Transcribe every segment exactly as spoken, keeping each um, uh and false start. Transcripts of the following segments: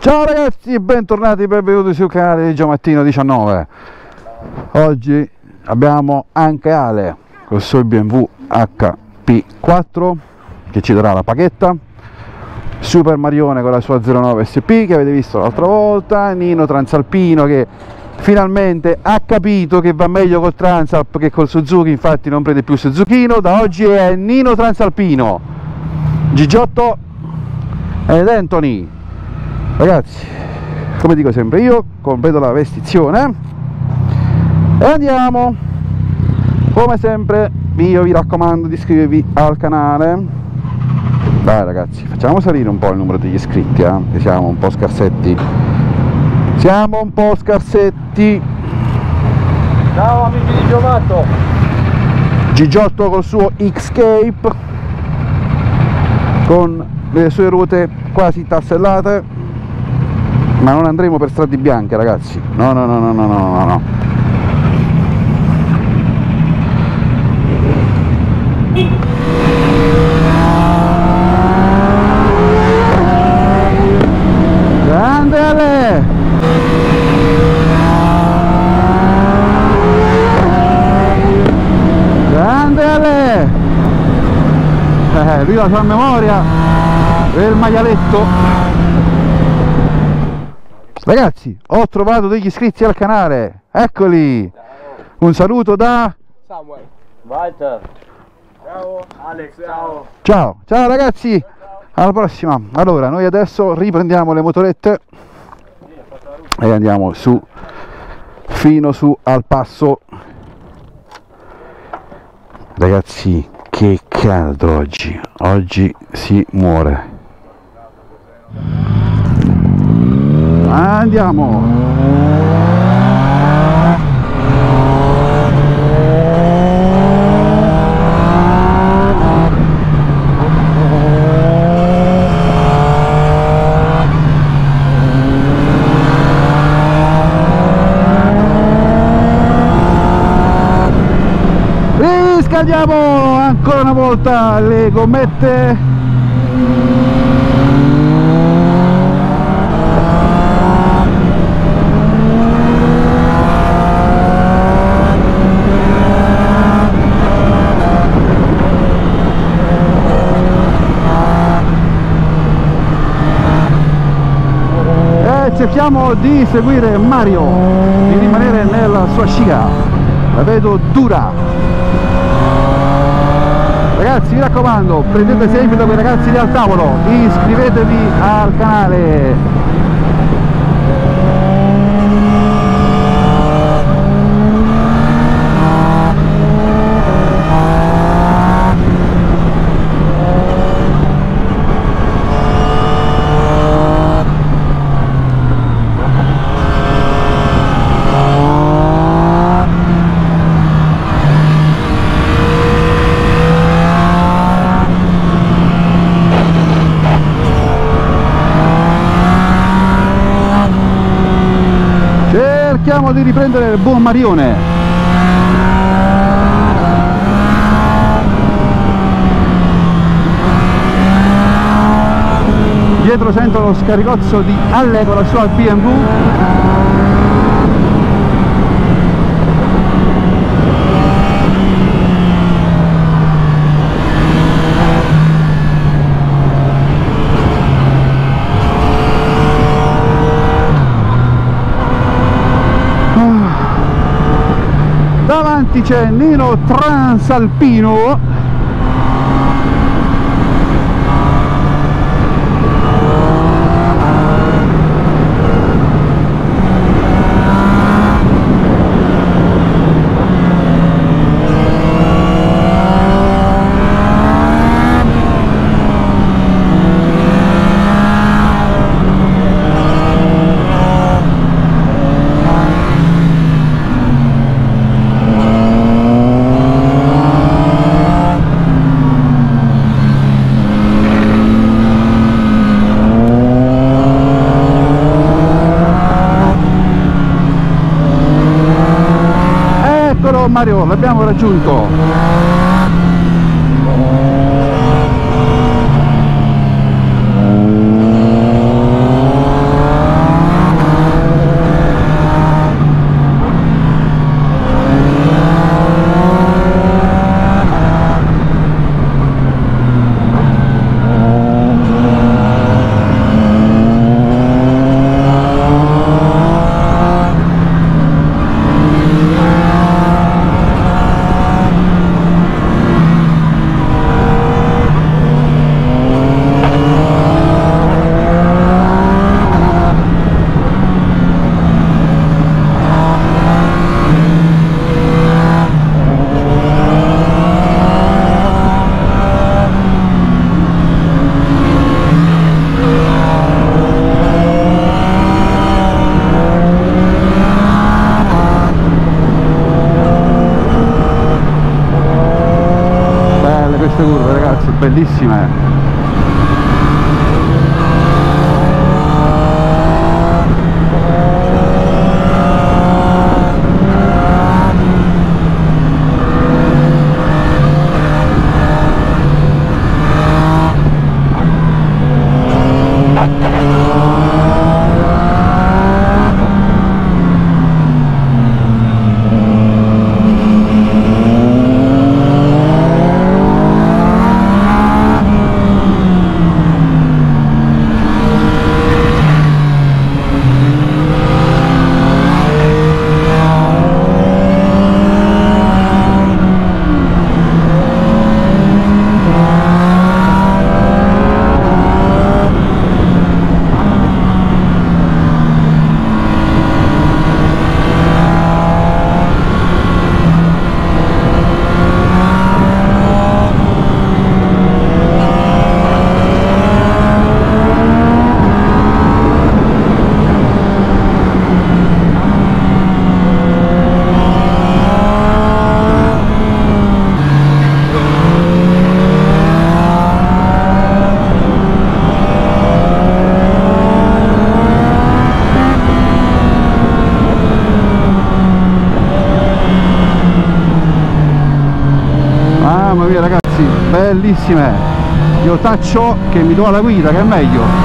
Ciao ragazzi, bentornati e benvenuti sul canale di Giomattino diciannove. Oggi abbiamo anche Ale col suo B M W H P quattro che ci darà la paghetta, Super Marione con la sua zero nove S P che avete visto l'altra volta, Nino Transalpino che finalmente ha capito che va meglio col Transalp che col Suzuki, infatti non prende più Suzuchino, da oggi è Nino Transalpino, Gigiotto ed Anthony. Ragazzi, come dico sempre io, completo la vestizione e andiamo. Come sempre io vi raccomando di iscrivervi al canale. Dai ragazzi, facciamo salire un po' il numero degli iscritti, eh? Che siamo un po' scarsetti. Siamo un po' scarsetti. Ciao amici di Giovanotto. Gigiotto col suo X-Cape con le sue ruote quasi tassellate. Ma non andremo per strade bianche ragazzi, no no no no no no no no. Grande Ale! Grande Ale! Eh, lui la sua memoria del maialetto. Ragazzi, ho trovato degli iscritti al canale, eccoli! Un saluto da Samuel, Walter, ciao Alex, ciao. Ciao, ciao ragazzi, alla prossima. Allora, noi adesso riprendiamo le motorette e andiamo su, fino su al passo. Ragazzi, che caldo oggi, oggi si muore. Andiamo! Riscaldiamo ancora una volta le gommette. Cerchiamo di seguire Mario, di rimanere nella sua scia, la vedo dura. Ragazzi, mi raccomando, prendete esempio da quei ragazzi lì al tavolo, iscrivetevi al canale. Cerchiamo di riprendere il buon Marione. Dietro sento lo scaricozzo di Alle con la sua B M W. Davanti c'è Nino Transalpino. Mario, l'abbiamo raggiunto. bellissime. Mamma mia ragazzi, bellissime. Io taccio che mi do alla guida, che è meglio.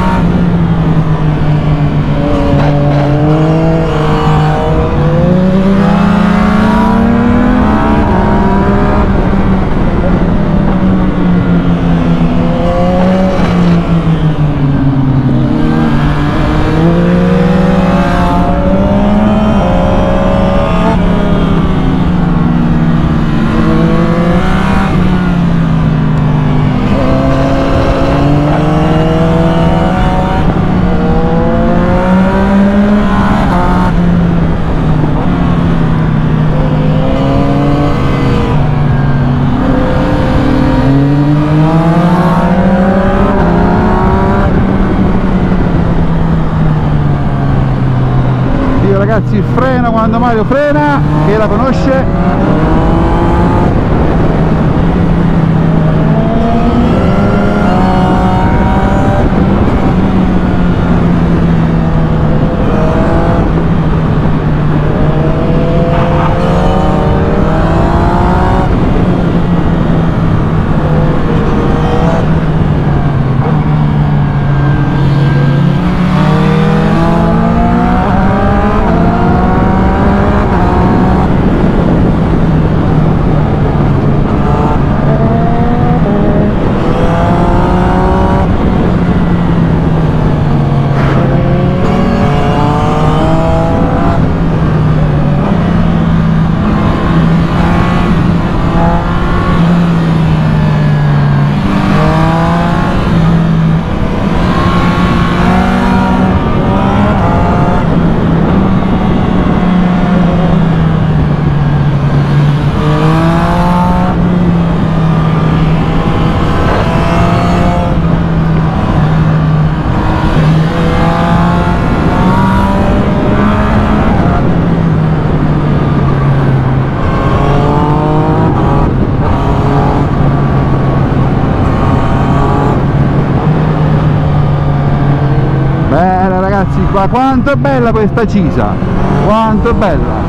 Ragazzi, il freno quando Mario frena, che la conosce. Bene ragazzi, qua quanto è bella questa Cisa, quanto è bella.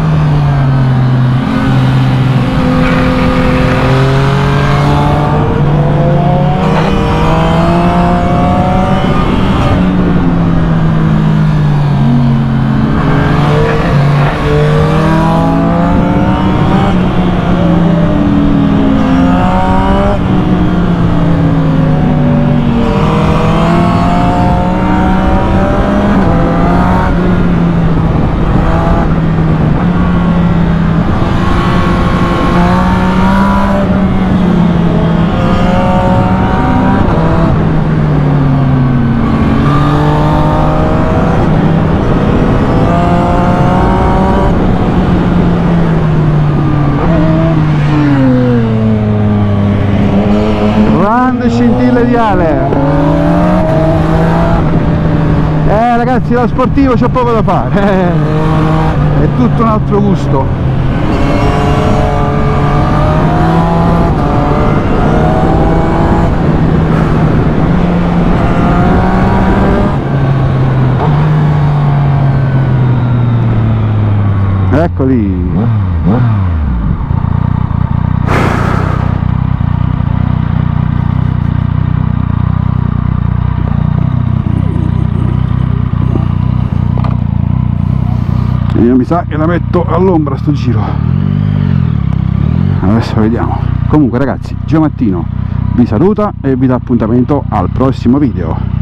Scintille di Ale. Eh ragazzi, lo sportivo c'è poco da fare, eh, è tutto un altro gusto. Eccoli. Io mi sa che la metto all'ombra sto giro. Adesso vediamo. Comunque ragazzi, Giomattino vi saluta e vi dà appuntamento al prossimo video.